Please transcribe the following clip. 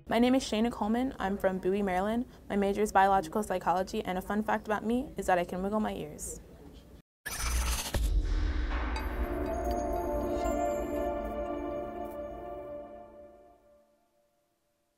My name is Shayna Coleman. I'm from Bowie, Maryland. My major is biological psychology, and a fun fact about me is that I can wiggle my ears.